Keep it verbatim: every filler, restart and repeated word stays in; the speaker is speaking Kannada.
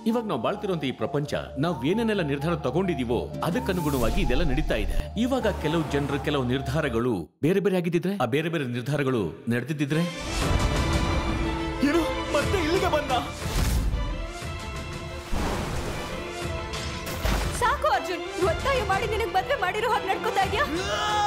ಇವಾಗ ನಾವು ಬಾಳ್ತಿರುವಂತ ಈ ಪ್ರಪಂಚ ನಾವ್ ಏನೇನೆಲ್ಲ ನಿರ್ಧಾರ ತಗೊಂಡಿದೀವೋ ಅದಕ್ಕನುಗುಣವಾಗಿ ಇದೆಲ್ಲ ನಡೀತಾ ಇದೆ. ಇವಾಗ ಕೆಲವು ಜನರು ಕೆಲವು ನಿರ್ಧಾರಗಳು ಬೇರೆ ಬೇರೆ ಆಗಿದ್ದಿದ್ರೆ, ಆ ಬೇರೆ ಬೇರೆ ನಿರ್ಧಾರಗಳು ನಡೆದಿದ್ದಿದ್ರೆ ಏನು ಮತ್ತೆ ಇಲ್ಲಿಗೆ ಬಂದ? ಸಾಕು ಅರ್ಜುನ್, ಒತ್ತಾಯ ಮಾಡಿ ನಿನಗೆ ಮದ್ವೆ ಮಾಡಿರೋ ಹಾಗೆ ನಡ್ಕೋತಾ ಇದ್ಯಾ?